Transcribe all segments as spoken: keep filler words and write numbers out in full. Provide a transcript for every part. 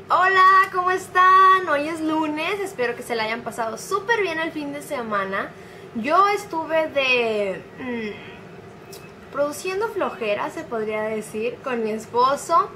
Hola, ¿cómo están? Hoy es lunes, espero que se la hayan pasado súper bien el fin de semana. Yo estuve de... Mmm, produciendo flojera, se podría decir, con mi esposo.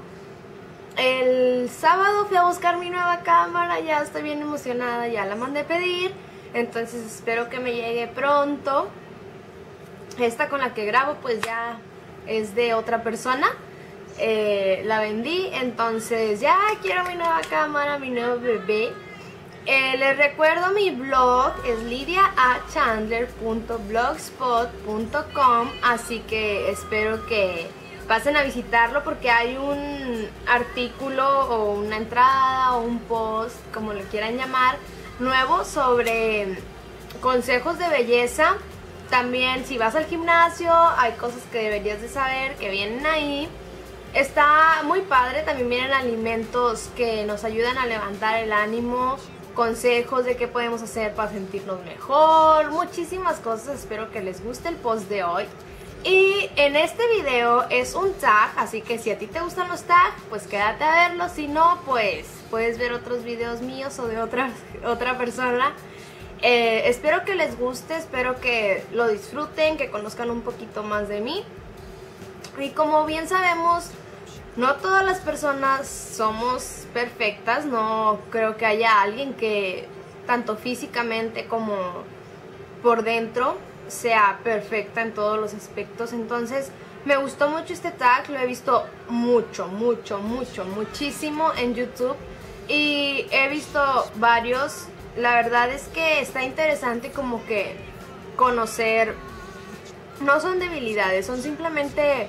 El sábado fui a buscar mi nueva cámara, ya estoy bien emocionada, ya la mandé pedir. Entonces espero que me llegue pronto. Esta con la que grabo pues ya es de otra persona. Eh, la vendí, entonces ya quiero mi nueva cámara, mi nuevo bebé. Eh, les recuerdo mi blog es lidia a chandler punto blogspot punto com, así que espero que pasen a visitarlo porque hay un artículo o una entrada o un post, como le quieran llamar, nuevo sobre consejos de belleza. También si vas al gimnasio hay cosas que deberías de saber que vienen ahí. Está muy padre, también vienen alimentos que nos ayudan a levantar el ánimo, consejos de qué podemos hacer para sentirnos mejor, muchísimas cosas. Espero que les guste el post de hoy. Y en este video es un tag, así que si a ti te gustan los tags, pues quédate a verlos. Si no, pues puedes ver otros videos míos o de otra, otra persona. Eh, espero que les guste, espero que lo disfruten, que conozcan un poquito más de mí. Y como bien sabemos, no todas las personas somos perfectas, no creo que haya alguien que tanto físicamente como por dentro sea perfecta en todos los aspectos. Entonces me gustó mucho este tag, lo he visto mucho, mucho, mucho, muchísimo en YouTube y he visto varios. La verdad es que está interesante como que conocer, no son debilidades, son simplemente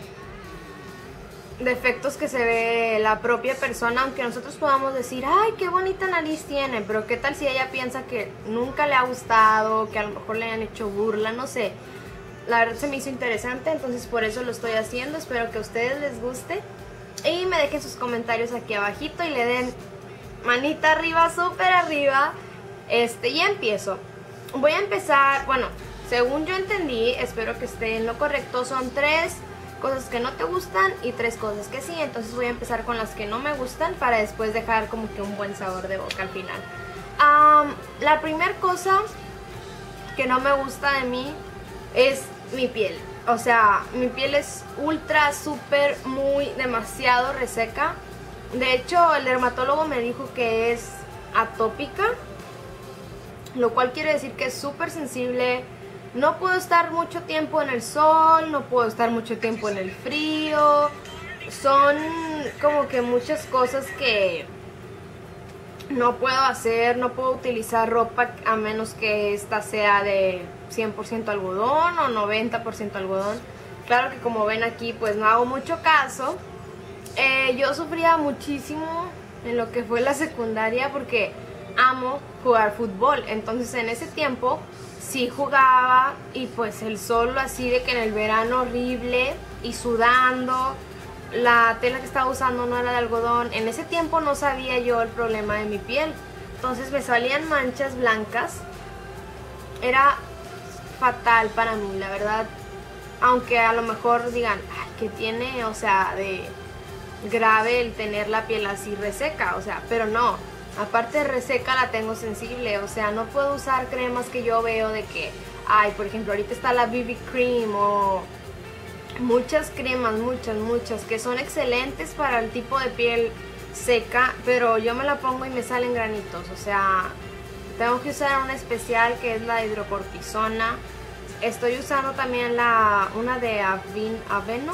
defectos que se ve la propia persona, aunque nosotros podamos decir, ay, qué bonita nariz tiene, pero qué tal si ella piensa que nunca le ha gustado, que a lo mejor le han hecho burla, no sé. La verdad se me hizo interesante, entonces por eso lo estoy haciendo. Espero que a ustedes les guste y me dejen sus comentarios aquí abajito y le den manita arriba, súper arriba. Este, y empiezo. Voy a empezar, bueno, según yo entendí, espero que esté en lo correcto, son tres cosas que no te gustan y tres cosas que sí. Entonces voy a empezar con las que no me gustan para después dejar como que un buen sabor de boca al final. Um, la primera cosa que no me gusta de mí es mi piel. O sea, mi piel es ultra, súper, muy, demasiado reseca. De hecho, el dermatólogo me dijo que es atópica, lo cual quiere decir que es súper sensible. No puedo estar mucho tiempo en el sol, no puedo estar mucho tiempo en el frío. Son como que muchas cosas que no puedo hacer. No puedo utilizar ropa a menos que esta sea de cien por ciento algodón o noventa por ciento algodón. Claro que como ven aquí pues no hago mucho caso. Eh, yo sufría muchísimo en lo que fue la secundaria porque amo jugar fútbol. Entonces en ese tiempo sí jugaba y pues el sol así de que en el verano horrible y sudando, la tela que estaba usando no era de algodón. En ese tiempo no sabía yo el problema de mi piel, entonces me salían manchas blancas. Era fatal para mí, la verdad. Aunque a lo mejor digan, ay, ¿qué tiene? O sea, de grave el tener la piel así reseca, o sea, pero no. Aparte de reseca la tengo sensible, o sea, no puedo usar cremas que yo veo de que, ay, por ejemplo, ahorita está la B B Cream o muchas cremas, muchas, muchas, que son excelentes para el tipo de piel seca, pero yo me la pongo y me salen granitos, o sea, tengo que usar una especial que es la hidrocortisona. Estoy usando también la una de Avin, Aveno,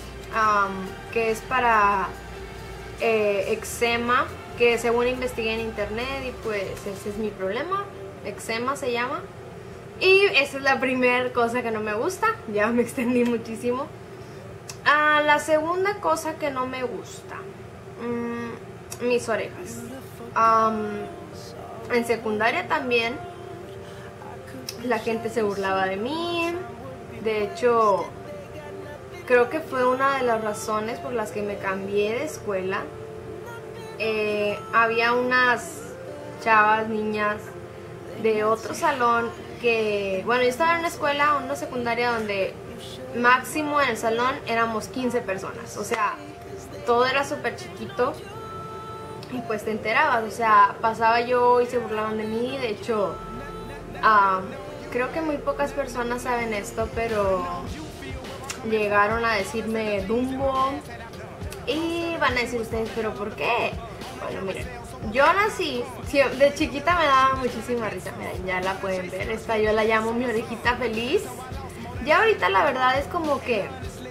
um, que es para eh, eczema, que según investigué en internet y pues ese es mi problema, eczema se llama. Y esa es la primera cosa que no me gusta, ya me extendí muchísimo. Ah, la segunda cosa que no me gusta, mmm, mis orejas. Um, en secundaria también la gente se burlaba de mí. De hecho, creo que fue una de las razones por las que me cambié de escuela. Eh, había unas chavas, niñas de otro salón que, bueno, yo estaba en una escuela, una secundaria donde máximo en el salón éramos quince personas, o sea, todo era súper chiquito y pues te enterabas, o sea, pasaba yo y se burlaban de mí. De hecho, uh, creo que muy pocas personas saben esto, pero llegaron a decirme Dumbo. Y van a decir ustedes, ¿pero por qué? Bueno, miren, yo nací, de chiquita me daba muchísima risa. Miren, ya la pueden ver, esta yo la llamo mi orejita feliz. Ya ahorita la verdad es como que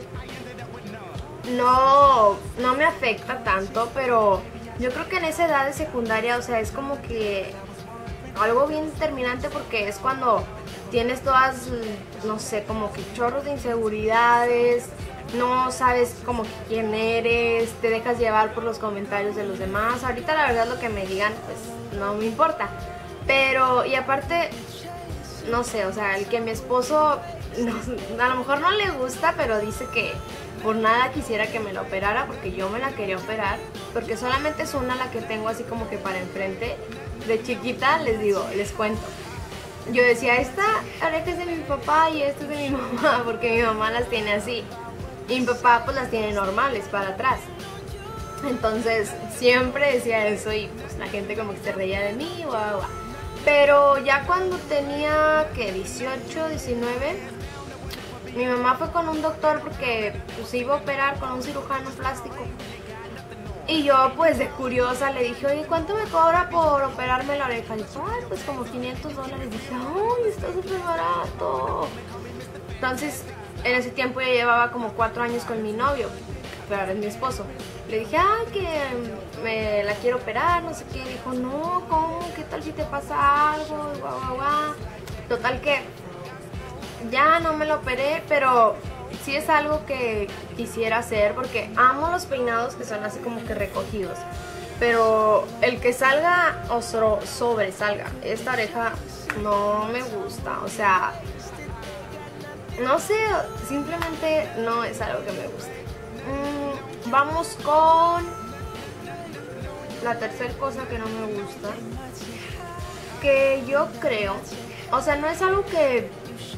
no, no me afecta tanto, pero yo creo que en esa edad de secundaria, o sea, es como que algo bien determinante, porque es cuando tienes todas, no sé, como que chorros de inseguridades, no sabes como que quién eres, te dejas llevar por los comentarios de los demás. Ahorita la verdad lo que me digan, pues no me importa, pero y aparte, no sé, o sea, el que mi esposo, no, a lo mejor no le gusta, pero dice que por nada quisiera que me la operara, porque yo me la quería operar, porque solamente es una la que tengo así como que para enfrente. De chiquita, les digo, les cuento, yo decía, esta oreja es de mi papá y esta es de mi mamá, porque mi mamá las tiene así y mi papá pues las tiene normales para atrás. Entonces siempre decía eso y pues la gente como que se reía de mí, guau, guau. Pero ya cuando tenía, que dieciocho, diecinueve, mi mamá fue con un doctor porque pues se iba a operar con un cirujano plástico. Y yo pues de curiosa le dije, oye, ¿cuánto me cobra por operarme la oreja? Y dijo, ay, pues como quinientos dólares. Dije, ay, está súper barato. Entonces, en ese tiempo yo llevaba como cuatro años con mi novio, pero ahora es mi esposo. Le dije, ay, que me la quiero operar, no sé qué. Dijo, no, ¿cómo? ¿Qué tal si te pasa algo? Guau, guau, guau. Total que ya no me lo operé, pero sí es algo que quisiera hacer, porque amo los peinados que son así como que recogidos. Pero el que salga o so sobresalga esta oreja no me gusta, o sea, no sé, simplemente no es algo que me guste. Mm, vamos con la tercera cosa que no me gusta, que yo creo, o sea, no es algo que,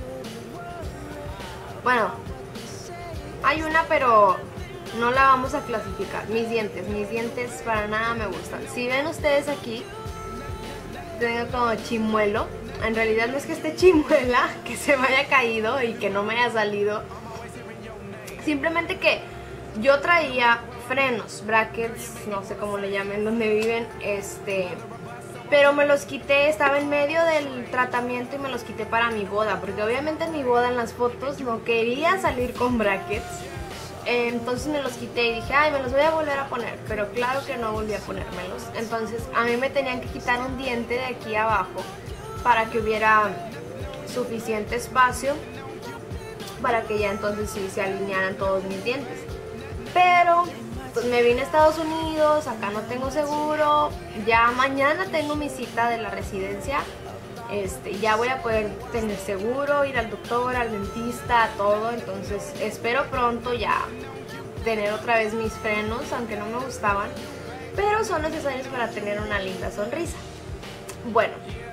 bueno, hay una, pero no la vamos a clasificar. Mis dientes, mis dientes para nada me gustan. Si ven ustedes aquí, tengo como chimuelo. En realidad no es que esté chimuela, que se me haya caído y que no me haya salido. Simplemente que yo traía frenos, brackets, no sé cómo le llamen donde viven, este... pero me los quité, estaba en medio del tratamiento y me los quité para mi boda, porque obviamente en mi boda, en las fotos, no quería salir con brackets. Entonces me los quité y dije, ay, me los voy a volver a poner, pero claro que no volví a ponérmelos. Entonces a mí me tenían que quitar un diente de aquí abajo para que hubiera suficiente espacio para que ya entonces sí se alinearan todos mis dientes. Pero pues me vine a Estados Unidos, acá no tengo seguro, ya mañana tengo mi cita de la residencia, este, ya voy a poder tener seguro, ir al doctor, al dentista, todo. Entonces espero pronto ya tener otra vez mis frenos, aunque no me gustaban, pero son necesarios para tener una linda sonrisa. Bueno,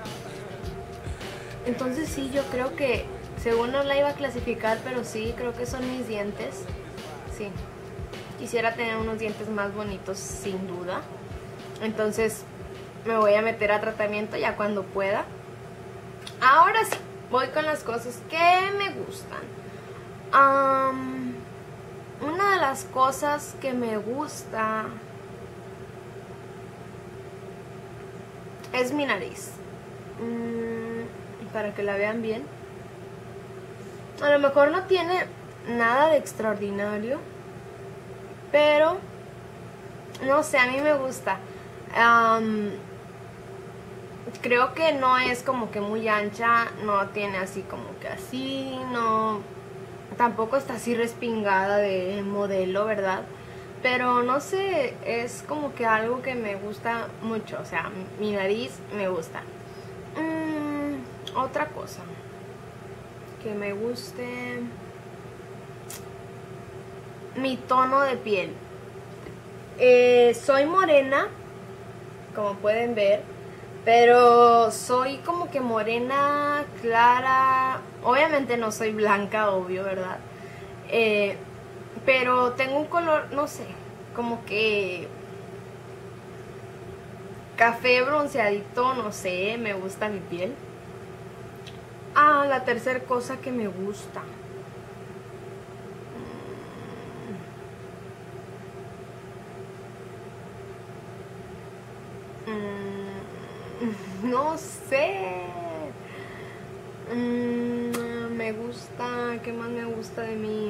entonces sí, yo creo que, según no la iba a clasificar, pero sí, creo que son mis dientes, sí. Quisiera tener unos dientes más bonitos, sin duda. Entonces me voy a meter a tratamiento ya cuando pueda. Ahora sí, voy con las cosas que me gustan. Um, una de las cosas que me gusta es mi nariz. Mm, para que la vean bien. A lo mejor no tiene nada de extraordinario, pero no sé, a mí me gusta. Um, creo que no es como que muy ancha, no tiene así como que así, no, tampoco está así respingada de modelo, ¿verdad? Pero no sé, es como que algo que me gusta mucho, o sea, mi nariz me gusta. Mm, otra cosa que me guste, mi tono de piel. Eh, soy morena, como pueden ver, pero soy como que morena clara. Obviamente no soy blanca, obvio, ¿verdad? Eh, pero tengo un color, no sé, como que café bronceadito, no sé, me gusta mi piel. Ah, la tercera cosa que me gusta. Mm, no sé. Mm, me gusta, ¿qué más me gusta de mí?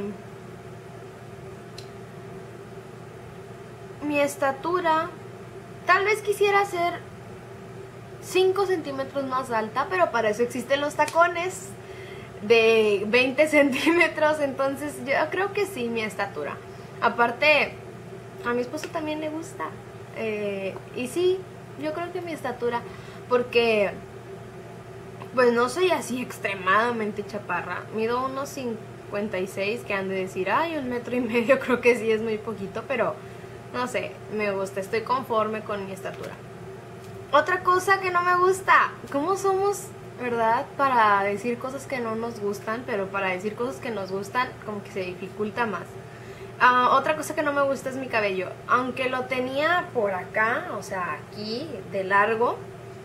Mi estatura. Tal vez quisiera ser cinco centímetros más alta, pero para eso existen los tacones de veinte centímetros, entonces yo creo que sí, mi estatura. Aparte, a mi esposo también le gusta, eh, y sí, yo creo que mi estatura, porque pues no soy así extremadamente chaparra, mido unos cincuenta y seis, que han de decir, ay, un metro y medio, creo que sí es muy poquito, pero no sé, me gusta, estoy conforme con mi estatura. Otra cosa que no me gusta, ¿cómo somos, verdad? Para decir cosas que no nos gustan, pero para decir cosas que nos gustan, como que se dificulta más. Uh, otra cosa que no me gusta es mi cabello. Aunque lo tenía por acá, o sea, aquí, de largo,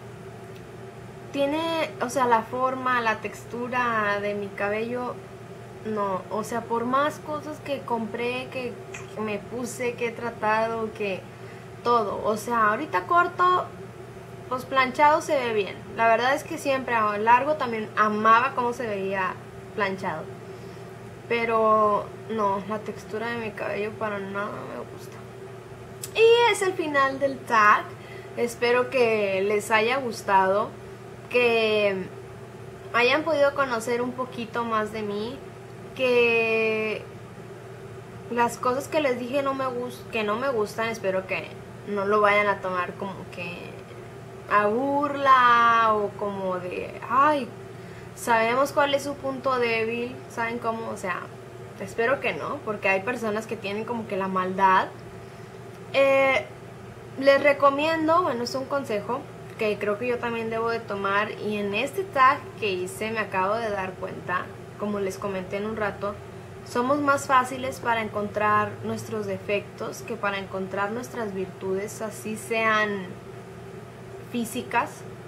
tiene, o sea, la forma, la textura de mi cabello, no. O sea, por más cosas que compré, que me puse, que he tratado, que todo. O sea, ahorita corto, pues planchado se ve bien. La verdad es que siempre a largo también amaba cómo se veía planchado. Pero no, la textura de mi cabello para nada me gusta. Y es el final del tag. Espero que les haya gustado, que hayan podido conocer un poquito más de mí, que las cosas que les dije no me gust que no me gustan, espero que no lo vayan a tomar como que a burla o como de, ay, sabemos cuál es su punto débil, ¿saben cómo? O sea, espero que no, porque hay personas que tienen como que la maldad. Eh, les recomiendo, bueno, es un consejo que creo que yo también debo de tomar, y en este tag que hice me acabo de dar cuenta, como les comenté en un rato, somos más fáciles para encontrar nuestros defectos que para encontrar nuestras virtudes, así sean físicas.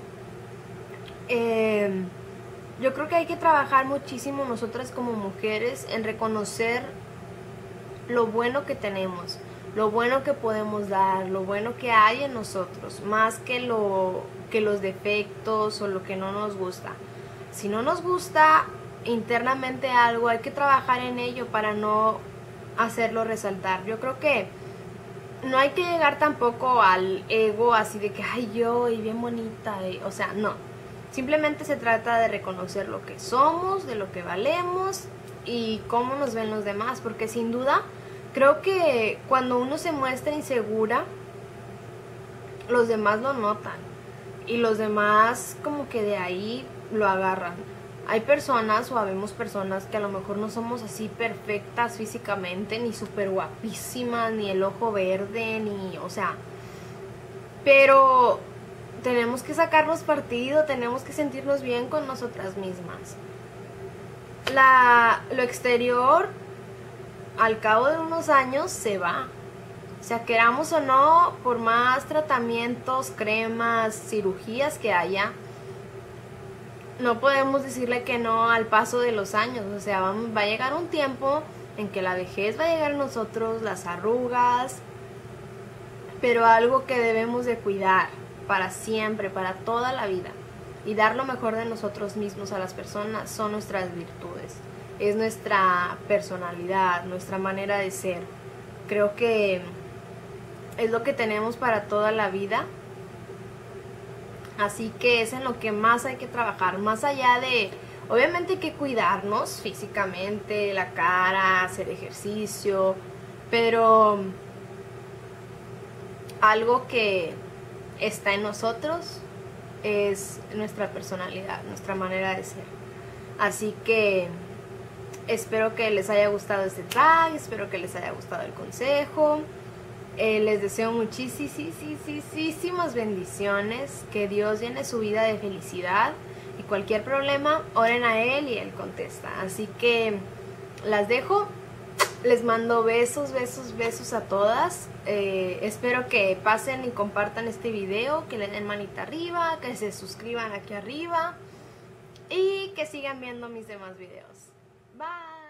Eh, yo creo que hay que trabajar muchísimo nosotras como mujeres en reconocer lo bueno que tenemos, lo bueno que podemos dar, lo bueno que hay en nosotros, más que, lo, que los defectos o lo que no nos gusta. Si no nos gusta internamente algo, hay que trabajar en ello para no hacerlo resaltar. Yo creo que no hay que llegar tampoco al ego así de que, ay, yo, y bien bonita, y, o sea, no. Simplemente se trata de reconocer lo que somos, de lo que valemos y cómo nos ven los demás, porque sin duda creo que cuando uno se muestra insegura, los demás lo notan y los demás como que de ahí lo agarran. Hay personas o habemos personas que a lo mejor no somos así perfectas físicamente, ni súper guapísimas, ni el ojo verde, ni, o sea, pero tenemos que sacarnos partido, tenemos que sentirnos bien con nosotras mismas. La, lo exterior, al cabo de unos años, se va. O sea, queramos o no, por más tratamientos, cremas, cirugías que haya, no podemos decirle que no al paso de los años. O sea, va, va a llegar un tiempo en que la vejez va a llegar a nosotros, las arrugas, pero algo que debemos de cuidar para siempre, para toda la vida, y dar lo mejor de nosotros mismos a las personas, son nuestras virtudes, es nuestra personalidad, nuestra manera de ser. Creo que es lo que tenemos para toda la vida. Así que es en lo que más hay que trabajar, más allá de, obviamente hay que cuidarnos físicamente, la cara, hacer ejercicio, pero algo que está en nosotros es nuestra personalidad, nuestra manera de ser. Así que espero que les haya gustado este tag, espero que les haya gustado el consejo. Eh, les deseo muchísimas bendiciones, que Dios llene su vida de felicidad, y cualquier problema, oren a Él y Él contesta. Así que las dejo, Les mando besos, besos, besos a todas. Eh, espero que pasen y compartan este video, que le den manita arriba, que se suscriban aquí arriba y que sigan viendo mis demás videos. Bye.